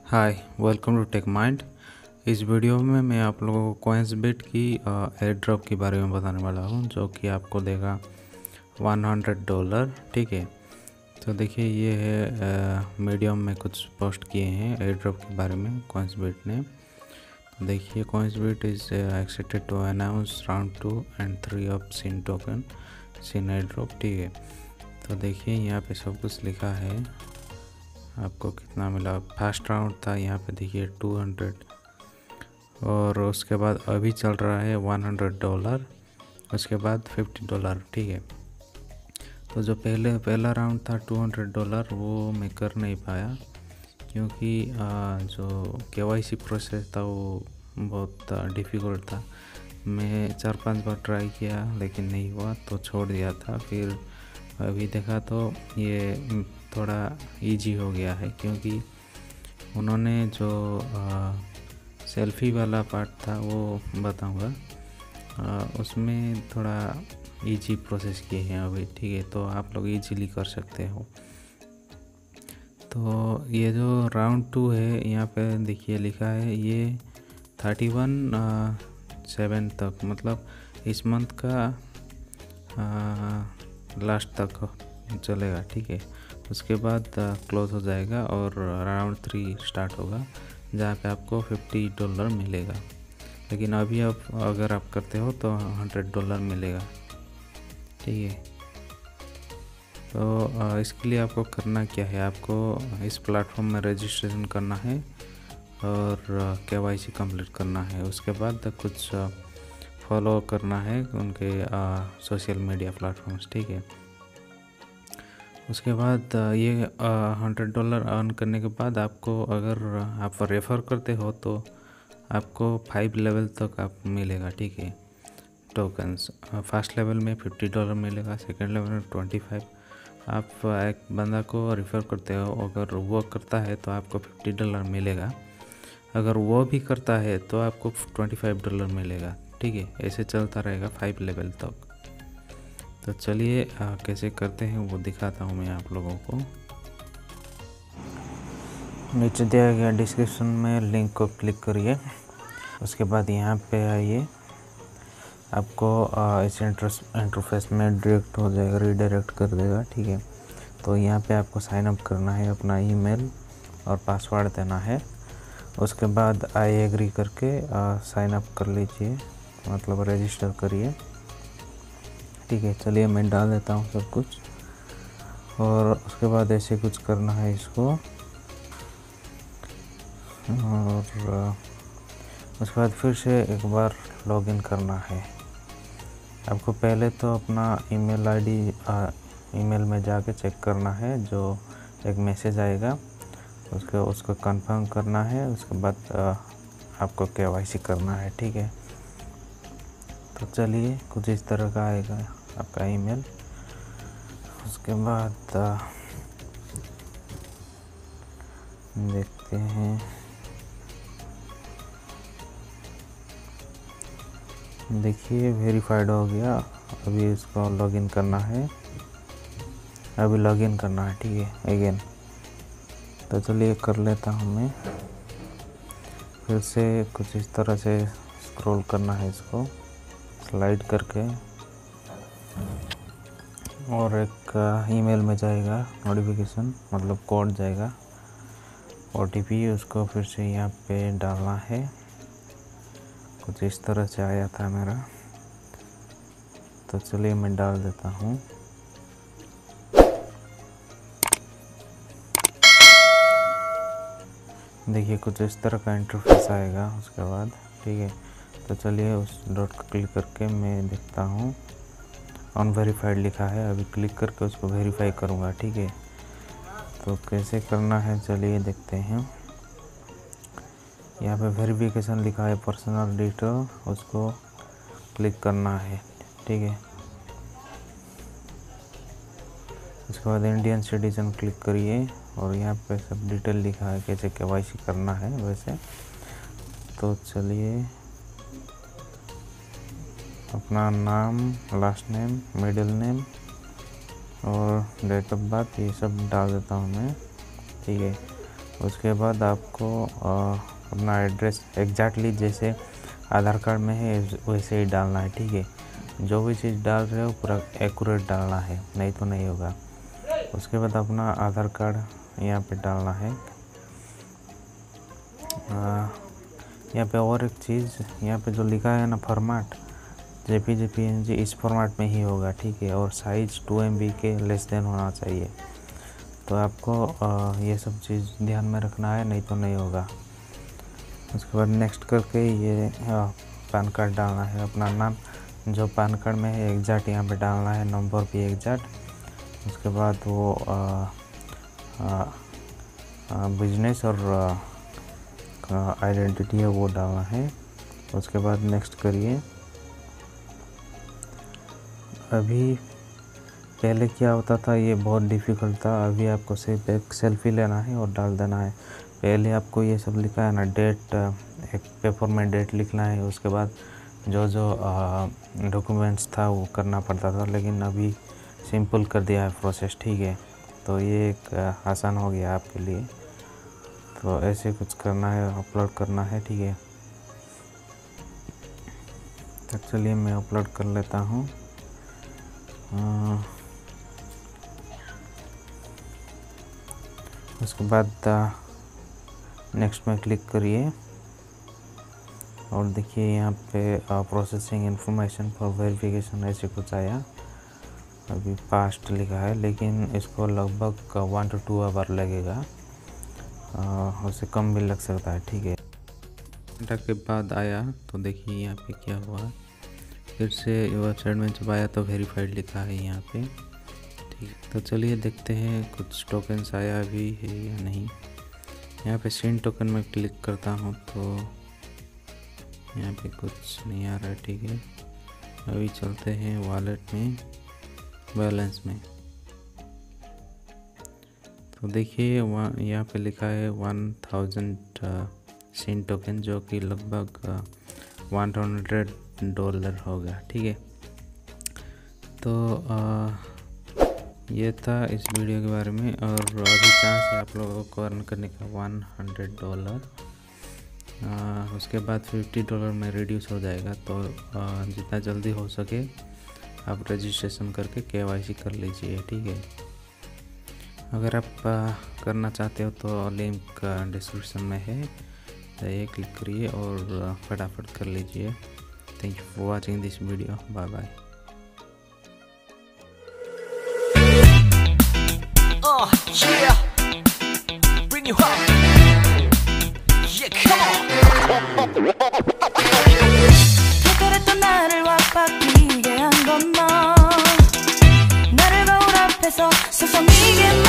Hi, welcome to tech mind. इस video में मैं आप लोगों को कॉइन्सबिट की एयर ड्रॉप के बारे में बताने वाला हूं, जो कि आपको देगा $100। ठीक है, तो देखिए ये है मीडियम में कुछ पोस्ट किए हैं एयर ड्रॉप के बारे में कॉइन्सबिट ने। देखिए Coinsbit is excited to announce round 2 and 3 of SIN token SIN airdrop. ठीक है, तो देखिए यहाँ पे सब कुछ लिखा है, आपको कितना मिला। फर्स्ट राउंड था, यहाँ पे देखिए 200, और उसके बाद अभी चल रहा है $100, उसके बाद $50। ठीक है, तो जो पहला राउंड था $200 वो मैं कर नहीं पाया, क्योंकि जो KYC प्रोसेस था वो बहुत डिफ़िकल्ट था। मैं 4-5 बार ट्राई किया लेकिन नहीं हुआ, तो छोड़ दिया था। फिर अभी देखा तो ये थोड़ा इजी हो गया है, क्योंकि उन्होंने जो सेल्फ़ी वाला पार्ट था वो बताऊंगा, उसमें थोड़ा इजी प्रोसेस किए हैं अभी। ठीक है, तो आप लोग इजीली कर सकते हो। तो ये जो राउंड 2 है, यहाँ पे देखिए लिखा है ये 31/7 तक, मतलब इस मंथ का लास्ट तक चलेगा। ठीक है, उसके बाद क्लोज हो जाएगा और राउंड 3 स्टार्ट होगा, जहाँ पे आपको $50 मिलेगा। लेकिन अभी अगर आप करते हो तो $100 मिलेगा। ठीक है, तो इसके लिए आपको करना क्या है, आपको इस प्लेटफॉर्म में रजिस्ट्रेशन करना है और KYC कंप्लीट करना है। उसके बाद कुछ फॉलो करना है उनके सोशल मीडिया प्लेटफॉर्म्स। ठीक है, उसके बाद ये $100 अर्न करने के बाद आपको, अगर आप रेफ़र करते हो तो आपको 5 लेवल तक आप मिलेगा। ठीक है, टोकन्स फर्स्ट लेवल में $50 मिलेगा, सेकंड लेवल में 25। आप एक बंदा को रेफ़र करते हो, अगर वो करता है तो आपको $50 मिलेगा, अगर वो भी करता है तो आपको $25 मिलेगा। ठीक है, ऐसे चलता रहेगा 5 लेवल तक। तो चलिए कैसे करते हैं वो दिखाता हूँ मैं आप लोगों को। नीचे दिया गया डिस्क्रिप्शन में लिंक को क्लिक करिए, उसके बाद यहाँ पे आइए, आपको इस इंटरफेस में डायरेक्ट हो जाएगा, रीडायरेक्ट कर देगा। ठीक है, तो यहाँ पे आपको साइन अप करना है, अपना ईमेल और पासवर्ड देना है। उसके बाद आई एग्री करके साइन अप कर लीजिए, मतलब रजिस्टर करिए। ठीक है, चलिए मैं डाल देता हूँ सब कुछ, और उसके बाद ऐसे कुछ करना है इसको, और उसके बाद फिर से एक बार लॉगिन करना है। आपको पहले तो अपना ईमेल आईडी ईमेल में जाके चेक करना है, जो एक मैसेज आएगा उसको कंफर्म करना है। उसके बाद आपको KYC करना है। ठीक है, तो चलिए कुछ इस तरह का आएगा आपका ईमेल। उसके बाद देखते हैं, देखिए वेरीफाइड हो गया। अभी इसको लॉगिन करना है, अभी लॉगिन करना है। ठीक है, अगेन। तो चलिए कर लेता हूँ मैं। फिर से कुछ इस तरह से स्क्रॉल करना है, इसको स्लाइड करके, और एक ईमेल में जाएगा नोटिफिकेशन, मतलब कोड जाएगा, OTP, उसको फिर से यहाँ पे डालना है। कुछ इस तरह से आया था मेरा, तो चलिए मैं डाल देता हूँ। देखिए कुछ इस तरह का इंटरफेस आएगा उसके बाद। ठीक है, तो चलिए उस डॉट को क्लिक करके मैं देखता हूँ, अनवेरीफाइड लिखा है, अभी क्लिक करके उसको वेरीफाई करूँगा। ठीक है, तो कैसे करना है चलिए देखते हैं। यहाँ पे वेरिफिकेशन लिखा है, पर्सनल डिटेल, उसको क्लिक करना है। ठीक है, उसके बाद इंडियन सिटीजन क्लिक करिए, और यहाँ पे सब डिटेल लिखा है कैसे KYC करना है वैसे। तो चलिए अपना नाम, लास्ट नेम, मिडिल नेम और डेट ऑफ बर्थ, ये सब डाल देता हूँ मैं। ठीक है, उसके बाद आपको अपना एड्रेस एग्जैक्टली जैसे आधार कार्ड में है वैसे ही डालना है, ठीक है। जो भी चीज़ डाल रहे हो पूरा एक्यूरेट डालना है, नहीं तो नहीं होगा। उसके बाद अपना आधार कार्ड यहाँ पे डालना है। यहाँ पे और एक चीज़, यहाँ पे जो लिखा है ना फॉर्मेट JPG PNG, इस फॉर्मेट में ही होगा, ठीक है। और साइज़ 2 MB के लेस देन होना चाहिए। तो आपको ये सब चीज़ ध्यान में रखना है, नहीं तो नहीं होगा। उसके बाद नेक्स्ट करके ये पैन कार्ड डालना है। अपना नाम जो पैन कार्ड में है एग्जैक्ट यहाँ पे डालना है, नंबर भी एग्जैक्ट। उसके बाद वो बिजनेस और आइडेंटिटी है वो डालना है। उसके बाद नेक्स्ट करिए। अभी पहले क्या होता था, ये बहुत डिफ़िकल्ट था। अभी आपको सिर्फ एक सेल्फी लेना है और डाल देना है। पहले आपको ये सब लिखा है ना, डेट, एक पेपर में डेट लिखना है। उसके बाद जो जो डॉक्यूमेंट्स था वो करना पड़ता था, लेकिन अभी सिंपल कर दिया है प्रोसेस, ठीक है। तो ये एक आसान हो गया आपके लिए। तो ऐसे कुछ करना है, अपलोड करना है, ठीक है। तो चलिए मैं अपलोड कर लेता हूँ। उसके बाद नेक्स्ट में क्लिक करिए और देखिए यहाँ पे प्रोसेसिंग इंफॉर्मेशन फॉर वेरिफिकेशन ऐसे कुछ आया। अभी फास्ट लिखा है, लेकिन इसको लगभग 1 to 2 आवर लगेगा, उससे कम भी लग सकता है, ठीक है। घंटा के बाद आया तो देखिए यहाँ पे क्या हुआ। फिर से वेबसाइट में जब आया तो वेरीफाइड लिखा है यहाँ पे, ठीक। तो चलिए देखते हैं कुछ टोकन्स आया भी है या नहीं। यहाँ पे सेंड टोकन में क्लिक करता हूँ तो यहाँ पे कुछ नहीं आ रहा है, ठीक है। अभी चलते हैं वॉलेट में, बैलेंस में। तो देखिए यहाँ पे लिखा है 1000 सेंड टोकन, जो कि लगभग $100 होगा, ठीक है। तो ये था इस वीडियो के बारे में। और अभी चांस है आप लोगों को अर्न करने का $100। उसके बाद $50 में रिड्यूस हो जाएगा। तो जितना जल्दी हो सके आप रजिस्ट्रेशन करके KYC कर लीजिए, ठीक है। अगर आप करना चाहते हो तो लिंक डिस्क्रिप्शन में है, ये क्लिक करिए और फटाफट कर लीजिए। Thank you for watching this video. Bye bye. Yeah, bring you up. Yeah, come on. 그랬던 나를 와바뀌게 한 건 너. 나를 거울 앞에서 서성이게